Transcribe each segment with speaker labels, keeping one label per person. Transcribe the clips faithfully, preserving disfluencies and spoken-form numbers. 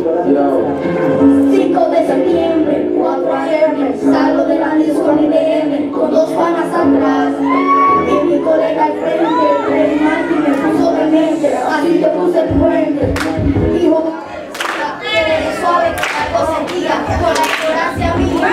Speaker 1: cinco de septiembre, cuatro a eme, salgo de la disco en I M con dos panas atrás y mi colega al frente. Freddy Martin me puso de mente, así te puse el puente. Dijo, eres suave, algo sentía con la ignorancia mía.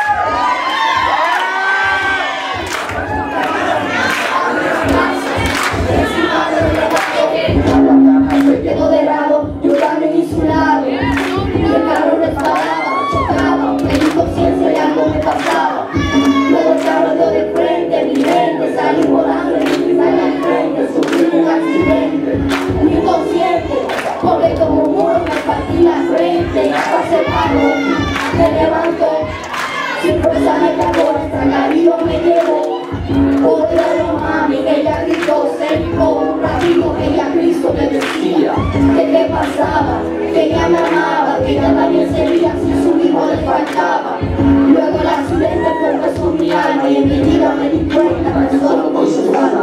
Speaker 1: Quedó de lado, yo también hice un lado. Y el carro resbalaba, chocaba, me di conciencia y algo me pasaba. Luego el carro dio de frente, mi mente, salí volando y mi cristal al frente, sufrí un accidente. Muy inconsciente, porque como muro me partí la frente y hasta se paró, me levantó, sin fuerza me cagó, hasta el río me llevó. Otra mami, ella gritó, cercó un ratito, ella Cristo me decía que qué pasaba, que ella me amaba, que ella también sería si su hijo le faltaba. Luego el accidente confesó mi alma y en mi vida me di cuenta que solo por su alma.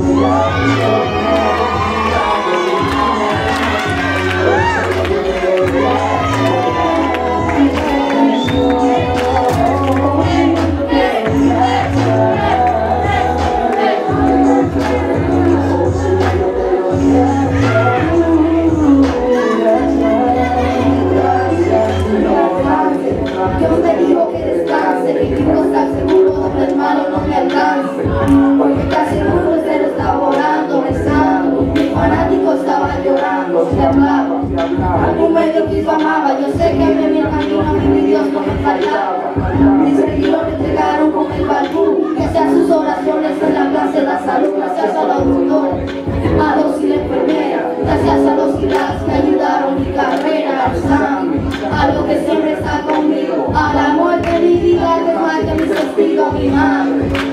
Speaker 1: Dios me dijo que descanse, que quiero estar seguro donde el malo no me alcance, porque casi el mundo se lo estaba orando, rezando, mi fanático estaba llorando, se hablaba, algún medio que amaba, yo sé que me vi el camino a mi Dios no me fallaba, mis seguidores llegaron con el balbú, que sean sus oraciones en la clase de la salud, gracias a los doctores, a los y la enfermera, gracias a los y las que ayudaron mi carrera, al Sam, a lo que siempre está conmigo, al amor de mi vida, que es más que mis testigos, mi madre.